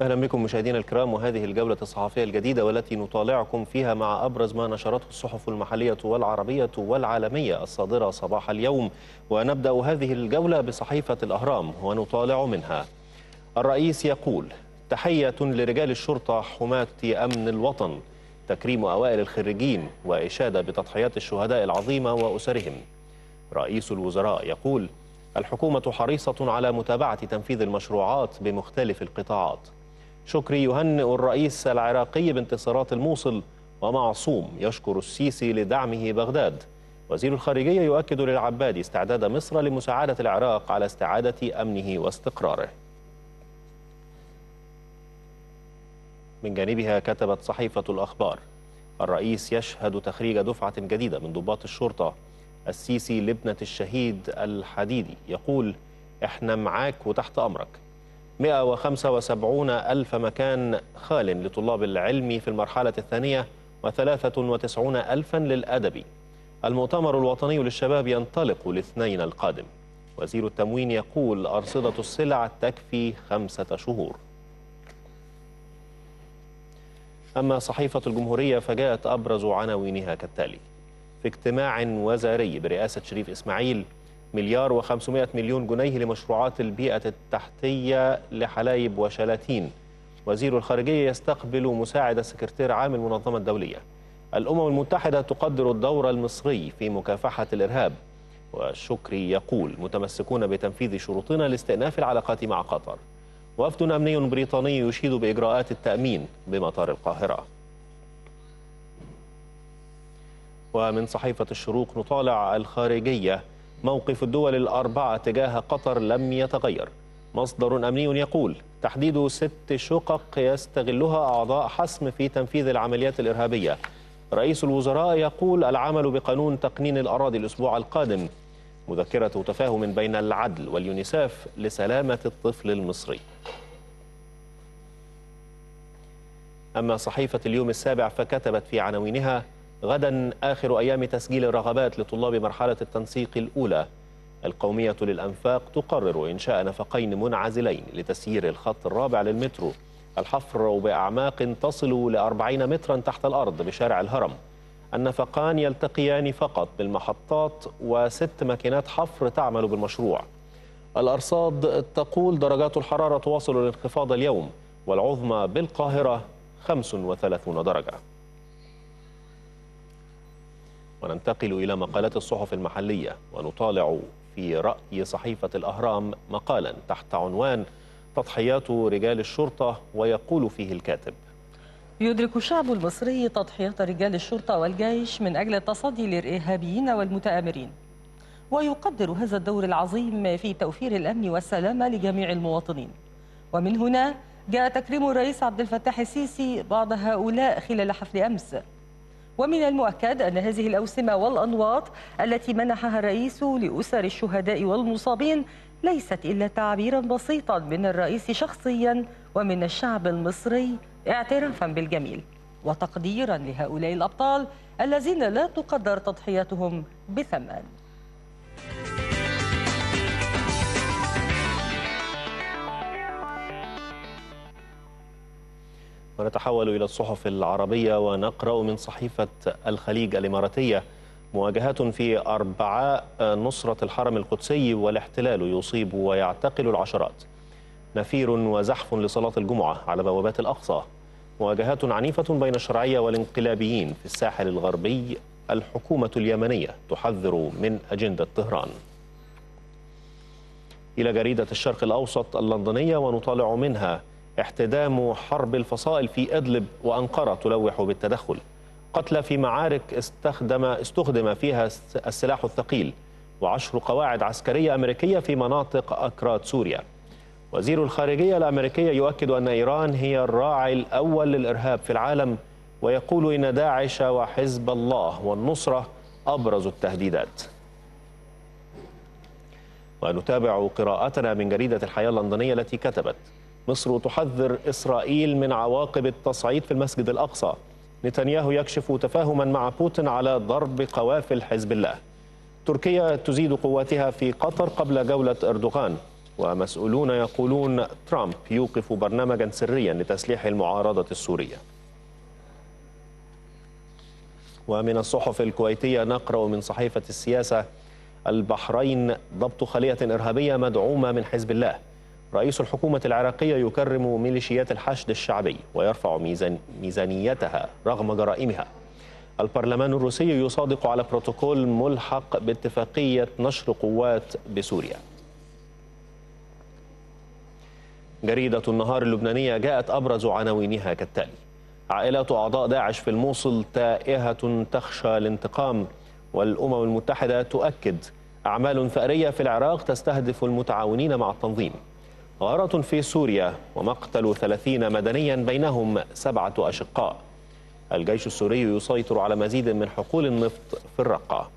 أهلا بكم مشاهدينا الكرام، وهذه الجولة الصحفية الجديدة والتي نطالعكم فيها مع أبرز ما نشرته الصحف المحلية والعربية والعالمية الصادرة صباح اليوم. ونبدأ هذه الجولة بصحيفة الأهرام ونطالع منها: الرئيس يقول: تحية لرجال الشرطة حماة أمن الوطن، تكريم أوائل الخريجين وإشادة بتضحيات الشهداء العظيمة وأسرهم. رئيس الوزراء يقول: الحكومة حريصة على متابعة تنفيذ المشروعات بمختلف القطاعات. شكري يهنئ الرئيس العراقي بانتصارات الموصل، ومعصوم يشكر السيسي لدعمه بغداد. وزير الخارجية يؤكد للعبادي استعداد مصر لمساعدة العراق على استعادة أمنه واستقراره. من جانبها كتبت صحيفة الأخبار: الرئيس يشهد تخريج دفعة جديدة من ضباط الشرطة. السيسي لابنة الشهيد الحديدي يقول: احنا معاك وتحت أمرك. 175 ألف مكان خال لطلاب العلم في المرحلة الثانية، و93 ألفا للأدبي. المؤتمر الوطني للشباب ينطلق الاثنين القادم. وزير التموين يقول: أرصدة السلع تكفي 5 شهور. أما صحيفة الجمهورية فجاءت أبرز عناوينها كالتالي: في اجتماع وزاري برئاسة شريف إسماعيل، 1,500,000,000 جنيه لمشروعات البيئة التحتية لحلايب وشلاتين. وزير الخارجية يستقبل مساعد السكرتير عام المنظمة الدولية. الأمم المتحدة تقدر الدور المصري في مكافحة الإرهاب. والشكري يقول: متمسكون بتنفيذ شروطنا لاستئناف العلاقات مع قطر. وفد أمني بريطاني يشيد بإجراءات التأمين بمطار القاهرة. ومن صحيفة الشروق نطالع الخارجية: موقف الدول الأربعة تجاه قطر لم يتغير. مصدر أمني يقول: تحديد 6 شقق يستغلها أعضاء حسم في تنفيذ العمليات الإرهابية. رئيس الوزراء يقول: العمل بقانون تقنين الأراضي الأسبوع القادم. مذكرة تفاهم بين العدل واليونيسف لسلامة الطفل المصري. أما صحيفة اليوم السابع فكتبت في عناوينها: غدا آخر أيام تسجيل الرغبات لطلاب مرحلة التنسيق الأولى. القومية للأنفاق تقرر إنشاء نفقين منعزلين لتسيير الخط الرابع للمترو. الحفر بأعماق تصل ل40 مترا تحت الأرض بشارع الهرم. النفقان يلتقيان فقط بالمحطات، و6 ماكينات حفر تعمل بالمشروع. الأرصاد تقول: درجات الحرارة تواصل الانخفاض اليوم، والعظمى بالقاهرة 35 درجة. وننتقل إلى مقالات الصحف المحلية، ونطالع في رأي صحيفة الأهرام مقالا تحت عنوان: تضحيات رجال الشرطة. ويقول فيه الكاتب: يدرك الشعب المصري تضحيات رجال الشرطة والجيش من أجل التصدي للإرهابيين والمتآمرين، ويقدر هذا الدور العظيم في توفير الأمن والسلامة لجميع المواطنين. ومن هنا جاء تكريم الرئيس عبد الفتاح السيسي بعض هؤلاء خلال حفل أمس. ومن المؤكد أن هذه الأوسمة والأنواط التي منحها الرئيس لأسر الشهداء والمصابين ليست إلا تعبيرا بسيطا من الرئيس شخصيا ومن الشعب المصري اعترافا بالجميل وتقديرا لهؤلاء الأبطال الذين لا تقدر تضحياتهم بثمن. ونتحول إلى الصحف العربية ونقرأ من صحيفة الخليج الإماراتية: مواجهات في أربعاء، نصرة الحرم القدسي والاحتلال يصيب ويعتقل العشرات. نفير وزحف لصلاة الجمعة على بوابات الأقصى. مواجهات عنيفة بين الشرعية والانقلابيين في الساحل الغربي. الحكومة اليمنية تحذر من أجندة طهران. إلى جريدة الشرق الأوسط اللندنية ونطالع منها: احتدام حرب الفصائل في إدلب، وأنقرة تلوح بالتدخل. قتلى في معارك استخدم فيها السلاح الثقيل، و10 قواعد عسكرية أمريكية في مناطق أكراد سوريا. وزير الخارجية الأمريكية يؤكد أن إيران هي الراعي الأول للإرهاب في العالم، ويقول إن داعش وحزب الله والنصرة أبرز التهديدات. ونتابع قراءتنا من جريدة الحياة اللندنية التي كتبت: مصر تحذر إسرائيل من عواقب التصعيد في المسجد الأقصى. نتنياهو يكشف تفاهما مع بوتين على ضرب قوافل حزب الله. تركيا تزيد قواتها في قطر قبل جولة أردوغان. ومسؤولون يقولون ترامب يوقف برنامجا سريا لتسليح المعارضة السورية. ومن الصحف الكويتية نقرأ من صحيفة السياسة: البحرين ضبط خلية إرهابية مدعومة من حزب الله. رئيس الحكومة العراقية يكرم ميليشيات الحشد الشعبي ويرفع ميزانيتها رغم جرائمها. البرلمان الروسي يصادق على بروتوكول ملحق باتفاقية نشر قوات بسوريا. جريدة النهار اللبنانية جاءت أبرز عناوينها كالتالي: عائلات أعضاء داعش في الموصل تائهة تخشى الانتقام. والأمم المتحدة تؤكد أعمال ثأرية في العراق تستهدف المتعاونين مع التنظيم. غارة في سوريا ومقتل 30 مدنيا بينهم 7 أشقاء. الجيش السوري يسيطر على مزيد من حقول النفط في الرقة.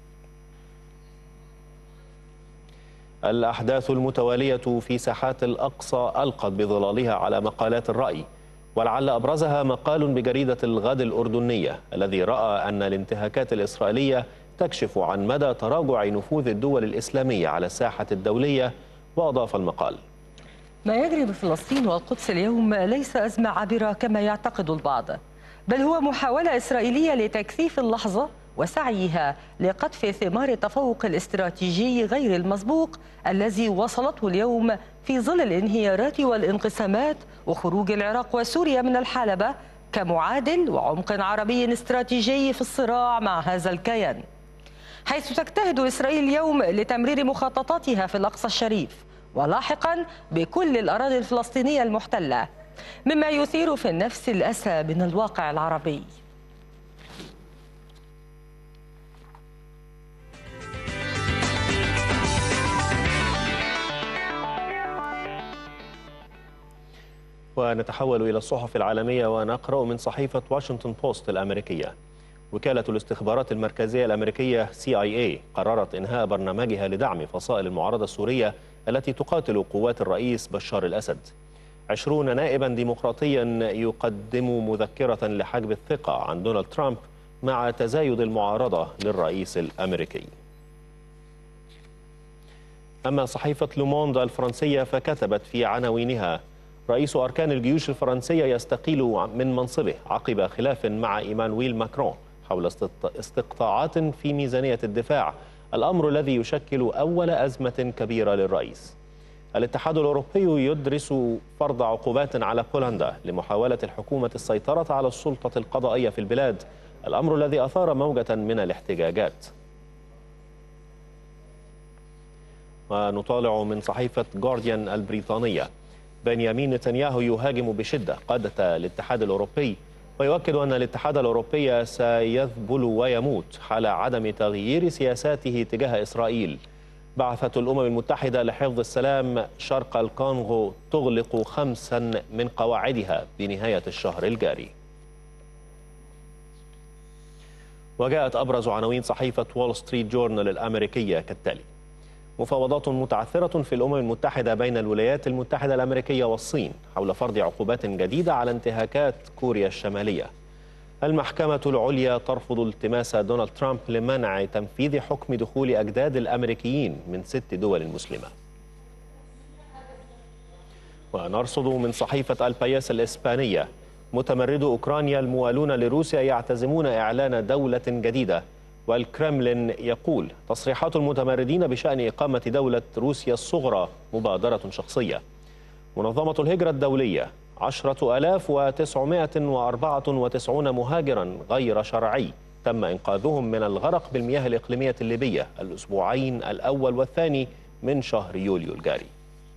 الأحداث المتوالية في ساحات الأقصى ألقت بظلالها على مقالات الرأي، ولعل أبرزها مقال بجريدة الغد الأردنية الذي رأى أن الانتهاكات الإسرائيلية تكشف عن مدى تراجع نفوذ الدول الإسلامية على الساحة الدولية. وأضاف المقال: ما يجري بفلسطين والقدس اليوم ليس أزمة عابرة كما يعتقد البعض، بل هو محاولة إسرائيلية لتكثيف اللحظة وسعيها لقطف ثمار التفوق الاستراتيجي غير المسبوق الذي وصلته اليوم في ظل الانهيارات والانقسامات وخروج العراق وسوريا من الحلبة كمعادل وعمق عربي استراتيجي في الصراع مع هذا الكيان، حيث تجتهد إسرائيل اليوم لتمرير مخططاتها في الأقصى الشريف ولاحقا بكل الأراضي الفلسطينية المحتلة، مما يثير في النفس الأسى من الواقع العربي. ونتحول إلى الصحف العالمية ونقرأ من صحيفة واشنطن بوست الأمريكية: وكالة الاستخبارات المركزية الأمريكية CIA قررت إنهاء برنامجها لدعم فصائل المعارضة السورية التي تقاتل قوات الرئيس بشار الأسد. 20 نائبا ديمقراطيا يقدم مذكرة لحجب الثقة عن دونالد ترامب مع تزايد المعارضة للرئيس الأمريكي. أما صحيفة لوموند الفرنسية فكتبت في عناوينها: رئيس أركان الجيوش الفرنسية يستقيل من منصبه عقب خلاف مع إيمانويل ماكرون حول استقطاعات في ميزانية الدفاع، الأمر الذي يشكل أول أزمة كبيرة للرئيس. الاتحاد الأوروبي يدرس فرض عقوبات على بولندا لمحاولة الحكومة السيطرة على السلطة القضائية في البلاد، الأمر الذي أثار موجة من الاحتجاجات. ونطالع من صحيفة جارديان البريطانية: بنيامين نتنياهو يهاجم بشدة قادة الاتحاد الأوروبي ويؤكد أن الاتحاد الأوروبي سيذبل ويموت حال عدم تغيير سياساته تجاه إسرائيل. بعثة الأمم المتحدة لحفظ السلام شرق الكونغو تغلق 5 من قواعدها بنهاية الشهر الجاري. وجاءت أبرز عناوين صحيفة وول ستريت جورنال الأمريكية كالتالي: مفاوضات متعثرة في الأمم المتحدة بين الولايات المتحدة الأمريكية والصين حول فرض عقوبات جديدة على انتهاكات كوريا الشمالية. المحكمة العليا ترفض التماس دونالد ترامب لمنع تنفيذ حكم دخول أجداد الأمريكيين من 6 دول مسلمة. ونرصد من صحيفة الباياس الإسبانية: متمردو أوكرانيا الموالون لروسيا يعتزمون إعلان دولة جديدة، والكرملين يقول تصريحات المتمردين بشأن إقامة دولة روسيا الصغرى مبادرة شخصية. منظمة الهجرة الدولية: 10,994 مهاجرا غير شرعي تم إنقاذهم من الغرق بالمياه الإقليمية الليبية الأسبوعين الأول والثاني من شهر يوليو الجاري.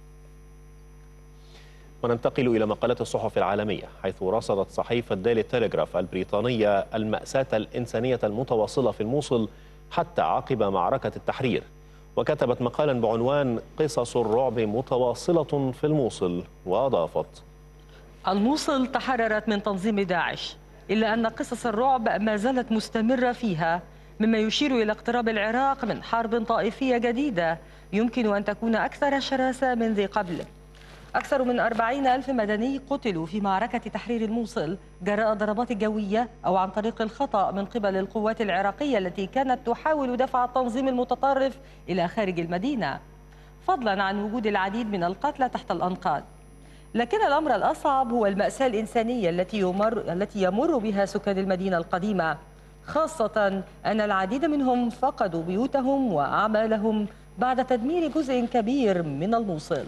وننتقل إلى مقالات الصحف العالمية، حيث رصدت صحيفة ديلي تيليغراف البريطانية المأساة الإنسانية المتواصلة في الموصل حتى عقب معركة التحرير، وكتبت مقالا بعنوان قصص الرعب متواصلة في الموصل، وأضافت: الموصل تحررت من تنظيم داعش، إلا أن قصص الرعب ما زالت مستمرة فيها، مما يشير إلى اقتراب العراق من حرب طائفية جديدة يمكن أن تكون أكثر شراسة من ذي قبل. أكثر من 40,000 مدني قتلوا في معركة تحرير الموصل جراء ضربات جوية أو عن طريق الخطأ من قبل القوات العراقية التي كانت تحاول دفع التنظيم المتطرف إلى خارج المدينة. فضلا عن وجود العديد من القتلى تحت الأنقاض. لكن الأمر الأصعب هو المأساة الإنسانية التي يمر بها سكان المدينة القديمة، خاصة أن العديد منهم فقدوا بيوتهم وأعمالهم بعد تدمير جزء كبير من الموصل.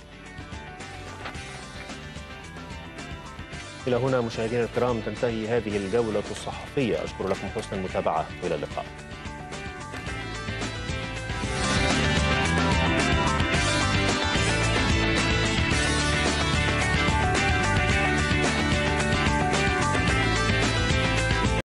إلى هنا مشاهدينا الكرام تنتهي هذه الجولة الصحفية. أشكر لكم حسن المتابعة، وإلى اللقاء.